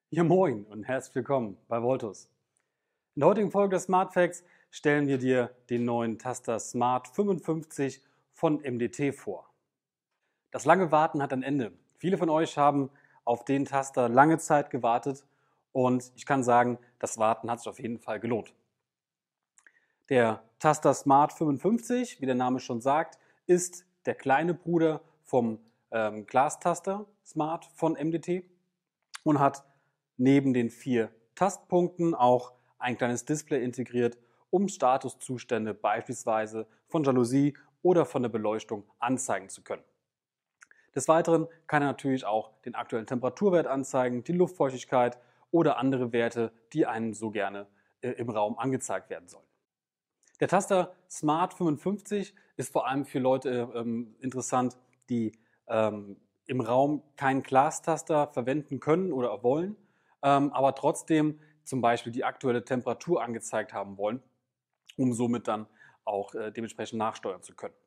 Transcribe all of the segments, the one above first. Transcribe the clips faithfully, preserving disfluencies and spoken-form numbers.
Ja, moin und herzlich willkommen bei Voltus. In der heutigen Folge des Smart Facts stellen wir dir den neuen Taster Smart fünfundfünfzig von M D T vor. Das lange Warten hat ein Ende. Viele von euch haben auf den Taster lange Zeit gewartet und ich kann sagen, das Warten hat sich auf jeden Fall gelohnt. Der Taster Smart fünfundfünfzig, wie der Name schon sagt, ist der kleine Bruder vom ähm, Glastaster Smart von M D T und hat neben den vier Tastpunkten auch ein kleines Display integriert, um Statuszustände beispielsweise von Jalousie oder von der Beleuchtung anzeigen zu können. Des Weiteren kann er natürlich auch den aktuellen Temperaturwert anzeigen, die Luftfeuchtigkeit oder andere Werte, die einem so gerne äh, im Raum angezeigt werden sollen. Der Taster Smart fünfundfünfzig ist vor allem für Leute ähm, interessant, die ähm, im Raum keinen Glastaster verwenden können oder wollen, ähm, aber trotzdem zum Beispiel die aktuelle Temperatur angezeigt haben wollen, um somit dann auch äh, dementsprechend nachsteuern zu können.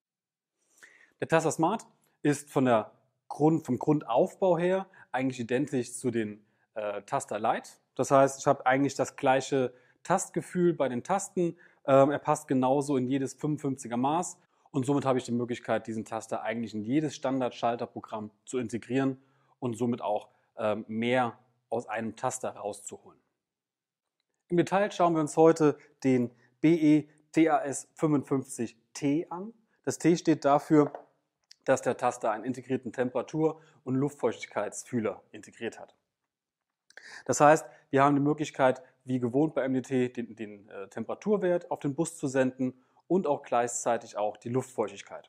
Der Taster Smart ist von der Grund, vom Grundaufbau her eigentlich identisch zu den äh, Taster Lite. Das heißt, ich habe eigentlich das gleiche Tastgefühl bei den Tasten. Ähm, er passt genauso in jedes fünfundfünfziger Maß und somit habe ich die Möglichkeit, diesen Taster eigentlich in jedes Standard-Schalterprogramm zu integrieren und somit auch ähm, mehr aus einem Taster rauszuholen. Im Detail schauen wir uns heute den B E T A S fünfundfünfzig T an. Das T steht dafür, dass der Taster einen integrierten Temperatur- und Luftfeuchtigkeitsfühler integriert hat. Das heißt, wir haben die Möglichkeit, wie gewohnt bei M D T, den, den äh, Temperaturwert auf den Bus zu senden und auch gleichzeitig auch die Luftfeuchtigkeit.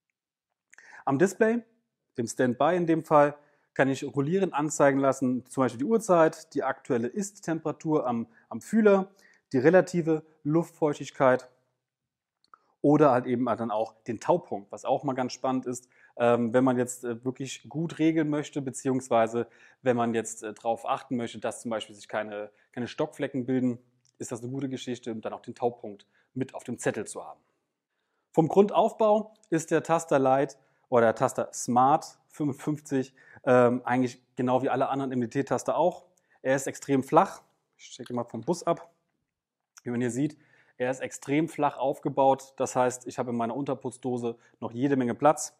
Am Display, dem Standby in dem Fall, kann ich rollierend anzeigen lassen, zum Beispiel die Uhrzeit, die aktuelle Ist-Temperatur am, am Fühler, die relative Luftfeuchtigkeit oder halt eben dann auch den Taupunkt, was auch mal ganz spannend ist, ähm, wenn man jetzt äh, wirklich gut regeln möchte, beziehungsweise wenn man jetzt äh, darauf achten möchte, dass zum Beispiel sich keine, keine Stockflecken bilden, ist das eine gute Geschichte, um dann auch den Taupunkt mit auf dem Zettel zu haben. Vom Grundaufbau ist der Taster Lite oder der Taster Smart fünfundfünfzig ähm, eigentlich genau wie alle anderen M D T-Taster auch. Er ist extrem flach. Ich checke mal vom Bus ab. Wie man hier sieht, er ist extrem flach aufgebaut. Das heißt, ich habe in meiner Unterputzdose noch jede Menge Platz.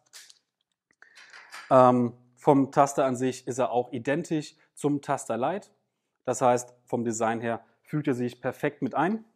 Ähm, vom Taster an sich ist er auch identisch zum Taster Lite. Das heißt, vom Design her fügt er sich perfekt mit ein.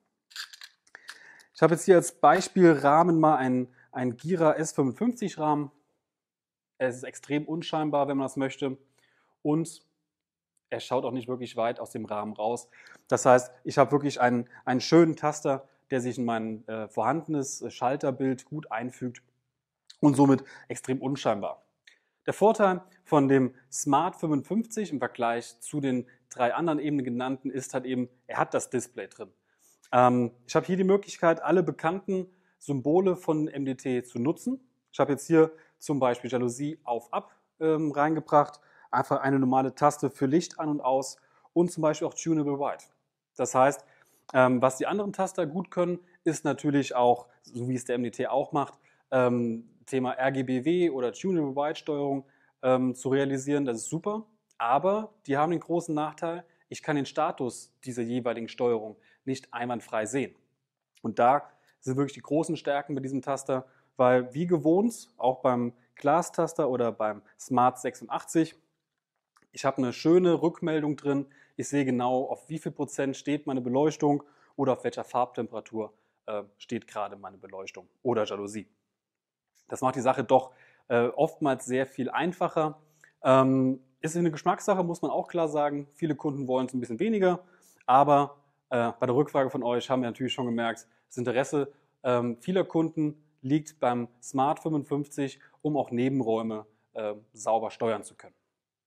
Ich habe jetzt hier als Beispielrahmen mal einen, einen Gira S fünfundfünfzig Rahmen. Er ist extrem unscheinbar, wenn man das möchte. Und er schaut auch nicht wirklich weit aus dem Rahmen raus. Das heißt, ich habe wirklich einen, einen schönen Taster, der sich in mein äh, vorhandenes Schalterbild gut einfügt und somit extrem unscheinbar. Der Vorteil von dem Smart fünfundfünfzig im Vergleich zu den drei anderen eben genannten ist halt eben, er hat das Display drin. Ähm, ich habe hier die Möglichkeit, alle bekannten Symbole von M D T zu nutzen. Ich habe jetzt hier zum Beispiel Jalousie auf-ab ähm, reingebracht, einfach eine normale Taste für Licht an und aus und zum Beispiel auch Tunable White. Das heißt, ähm, was die anderen Taster gut können, ist natürlich auch, so wie es der M D T auch macht, ähm, Thema R G B W oder Tunable White Steuerung ähm, zu realisieren. Das ist super, aber die haben den großen Nachteil, ich kann den Status dieser jeweiligen Steuerung nicht einwandfrei sehen. Und da sind wirklich die großen Stärken bei diesem Taster, weil wie gewohnt, auch beim Glastaster oder beim Smart sechsundachtzig, ich habe eine schöne Rückmeldung drin. Ich sehe genau, auf wie viel Prozent steht meine Beleuchtung oder auf welcher Farbtemperatur äh, steht gerade meine Beleuchtung oder Jalousie. Das macht die Sache doch äh, oftmals sehr viel einfacher. Ähm, ist eine Geschmackssache, muss man auch klar sagen. Viele Kunden wollen es ein bisschen weniger, aber äh, bei der Rückfrage von euch haben wir natürlich schon gemerkt, das Interesse ähm, vieler Kunden liegt beim Smart fünfundfünfzig, um auch Nebenräume äh, sauber steuern zu können.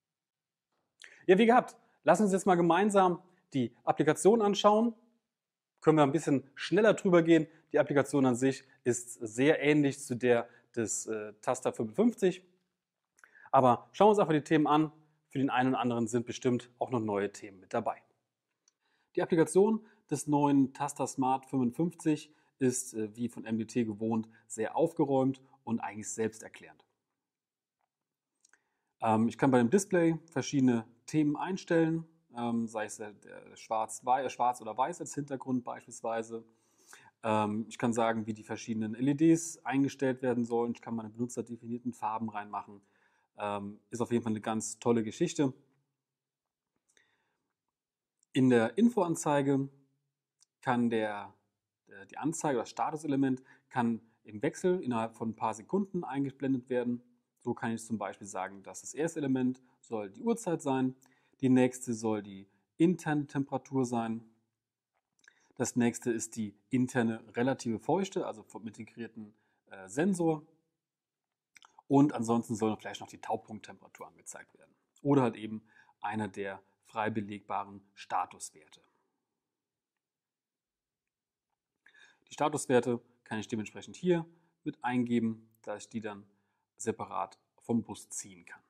Ja, wie gehabt, lassen Sie uns jetzt mal gemeinsam die Applikation anschauen. Können wir ein bisschen schneller drüber gehen. Die Applikation an sich ist sehr ähnlich zu der des äh, Taster fünfundfünfzig. Aber schauen wir uns einfach die Themen an. Für den einen oder anderen sind bestimmt auch noch neue Themen mit dabei. Die Applikation des neuen Taster Smart fünfundfünfzig ist, äh, wie von M D T gewohnt, sehr aufgeräumt und eigentlich selbsterklärend. Ähm, ich kann bei dem Display verschiedene Themen einstellen. ähm, sei es der, der schwarz, wei- schwarz oder weiß als Hintergrund beispielsweise. Ähm, ich kann sagen, wie die verschiedenen L E Ds eingestellt werden sollen. Ich kann meine benutzerdefinierten Farben reinmachen. Ähm, ist auf jeden Fall eine ganz tolle Geschichte. In der Infoanzeige kann der, der, die Anzeige, das Statuselement kann im Wechsel innerhalb von ein paar Sekunden eingeblendet werden. So kann ich zum Beispiel sagen, dass das erste Element soll die Uhrzeit sein, die nächste soll die interne Temperatur sein, das nächste ist die interne relative Feuchte, also vom integrierten äh, Sensor, und ansonsten soll vielleicht noch die Taupunkttemperatur angezeigt werden oder halt eben einer der frei belegbaren Statuswerte. Die Statuswerte kann ich dementsprechend hier mit eingeben, dass ich die dann separat vom Bus ziehen kann.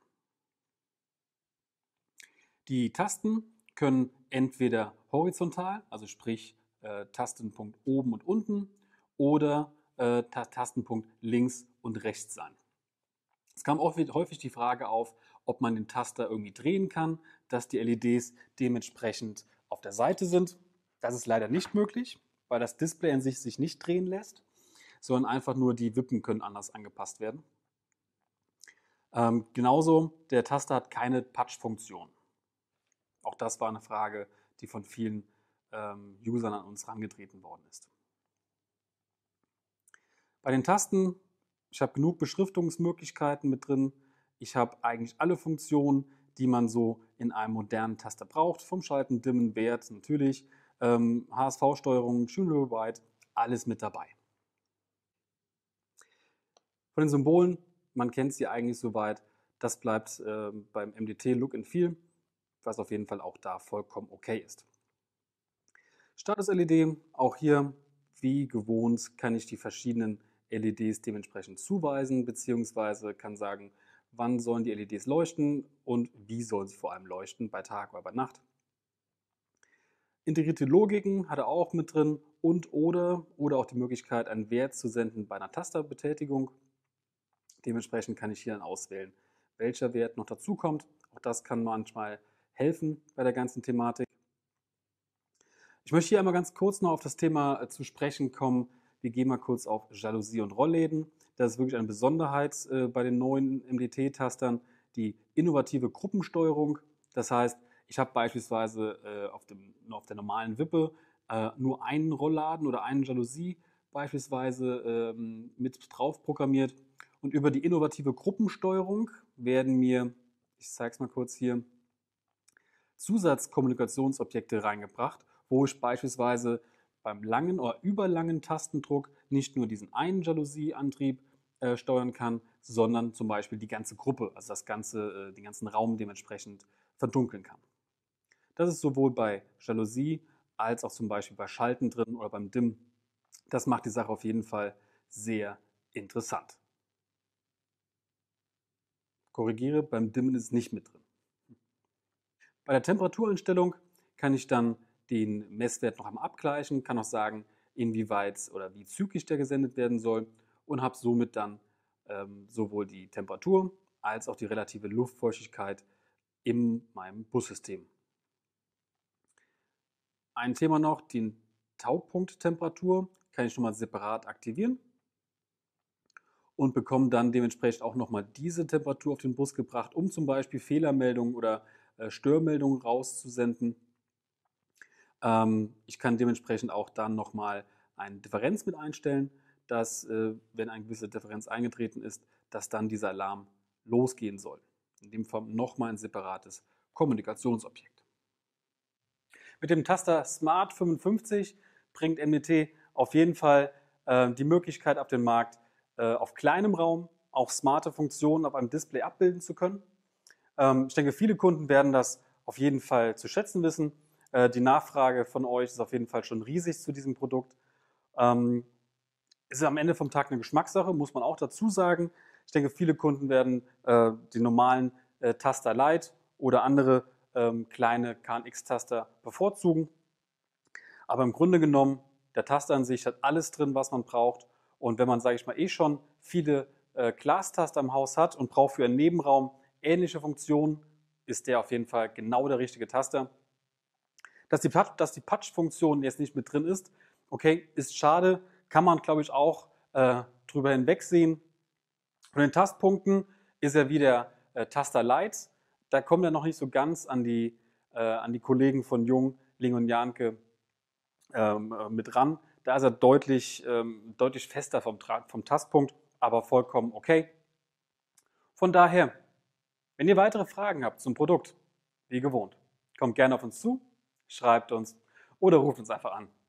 Die Tasten können entweder horizontal, also sprich äh, Tastenpunkt oben und unten, oder äh, Tastenpunkt links und rechts sein. Es kam auch häufig die Frage auf, ob man den Taster irgendwie drehen kann, dass die L E Ds dementsprechend auf der Seite sind. Das ist leider nicht möglich, weil das Display an sich sich nicht drehen lässt, sondern einfach nur die Wippen können anders angepasst werden. Ähm, genauso, der Taster hat keine Touch-Funktion. Auch das war eine Frage, die von vielen ähm, Usern an uns herangetreten worden ist. Bei den Tasten, ich habe genug Beschriftungsmöglichkeiten mit drin. Ich habe eigentlich alle Funktionen, die man so in einem modernen Taster braucht. Vom Schalten, Dimmen, Wert natürlich, ähm, H S V-Steuerung, Schön Wide, alles mit dabei. Von den Symbolen, man kennt sie eigentlich soweit. Das bleibt äh, beim M D T Look and Feel, was auf jeden Fall auch da vollkommen okay ist. Status-L E D, auch hier wie gewohnt kann ich die verschiedenen L E Ds dementsprechend zuweisen, beziehungsweise kann sagen, wann sollen die L E Ds leuchten und wie sollen sie vor allem leuchten, bei Tag oder bei Nacht. Integrierte Logiken hat er auch mit drin und oder, oder auch die Möglichkeit, einen Wert zu senden bei einer Tasterbetätigung. Dementsprechend kann ich hier dann auswählen, welcher Wert noch dazu kommt. Auch das kann manchmal helfen bei der ganzen Thematik. Ich möchte hier einmal ganz kurz noch auf das Thema zu sprechen kommen. Wir gehen mal kurz auf Jalousie und Rollläden. Das ist wirklich eine Besonderheit äh, bei den neuen M D T-Tastern, die innovative Gruppensteuerung. Das heißt, ich habe beispielsweise äh, auf, dem, auf der normalen Wippe äh, nur einen Rollladen oder einen Jalousie beispielsweise ähm, mit drauf programmiert. Und über die innovative Gruppensteuerung werden mir, ich zeige es mal kurz hier, Zusatzkommunikationsobjekte reingebracht, wo ich beispielsweise beim langen oder überlangen Tastendruck nicht nur diesen einen Jalousieantrieb äh, steuern kann, sondern zum Beispiel die ganze Gruppe, also das ganze, äh, den ganzen Raum dementsprechend verdunkeln kann. Das ist sowohl bei Jalousie als auch zum Beispiel bei Schalten drin oder beim Dimm. Das macht die Sache auf jeden Fall sehr interessant. Korrigiere, beim Dimmen ist es nicht mit drin. Bei der Temperatureinstellung kann ich dann den Messwert noch einmal abgleichen, kann auch sagen, inwieweit oder wie zügig der gesendet werden soll und habe somit dann ähm, sowohl die Temperatur als auch die relative Luftfeuchtigkeit in meinem Bussystem. Ein Thema noch, die Taupunkttemperatur kann ich schon mal separat aktivieren und bekomme dann dementsprechend auch nochmal diese Temperatur auf den Bus gebracht, um zum Beispiel Fehlermeldungen oder äh, Störmeldungen rauszusenden. Ähm, ich kann dementsprechend auch dann nochmal eine Differenz mit einstellen, dass, äh, wenn eine gewisse Differenz eingetreten ist, dass dann dieser Alarm losgehen soll. In dem Fall nochmal ein separates Kommunikationsobjekt. Mit dem Taster Smart fünfundfünfzig bringt M D T auf jeden Fall äh, die Möglichkeit auf den Markt, äh, auf kleinem Raum auch smarte Funktionen auf einem Display abbilden zu können. Ähm, ich denke, viele Kunden werden das auf jeden Fall zu schätzen wissen. Äh, die Nachfrage von euch ist auf jeden Fall schon riesig zu diesem Produkt. Ähm, ist am Ende vom Tag eine Geschmackssache, muss man auch dazu sagen. Ich denke, viele Kunden werden äh, die normalen äh, Taster Lite oder andere ähm, kleine K N X-Taster bevorzugen. Aber im Grunde genommen, der Taster an sich hat alles drin, was man braucht. Und wenn man, sage ich mal, eh schon viele äh, Glastaster im Haus hat und braucht für einen Nebenraum ähnliche Funktionen, ist der auf jeden Fall genau der richtige Taster. Dass die, Touch- dass die Touch-Funktion jetzt nicht mit drin ist, okay, ist schade, kann man, glaube ich, auch äh, drüber hinwegsehen. Von den Tastpunkten ist er wie der äh, Taster Lite. Da kommt er noch nicht so ganz an die, äh, an die Kollegen von Jung, Ling und Janke ähm, äh, mit ran. Da ist er deutlich, ähm, deutlich fester vom, Tra- vom Tastpunkt, aber vollkommen okay. Von daher, wenn ihr weitere Fragen habt zum Produkt, wie gewohnt, kommt gerne auf uns zu, schreibt uns oder ruft uns einfach an.